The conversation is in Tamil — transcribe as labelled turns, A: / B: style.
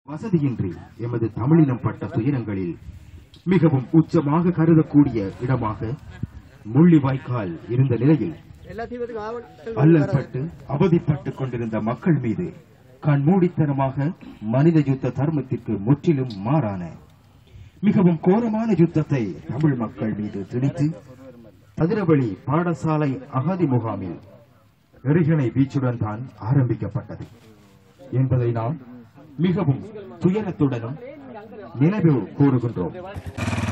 A: வசதியின்றி எமது தமிழினம் பட்ட துயரங்களில் மிகவும் உச்சமாக கருதக்கூடிய இடமாக முள்ளிவாய்க்கால் இருந்த நிலையில் அல்லல்பட்டு அவதிப்பட்டுக் கொண்டிருந்த மக்கள் மீது கண்மூடித்தனமாக மனித யுத்த தர்மத்திற்கு முற்றிலும் மாறான மிகவும் கோரமான யுத்தத்தை தமிழ் மக்கள் மீது திணித்து அதிரவழி பாடசாலை அகதி முகாமில் எறிகணை வீச்சுடன் தான் ஆரம்பிக்கப்பட்டது என்பதை நாம் மிகவும் துயரத்துடனும் நினைவு கூறுகின்றோம்.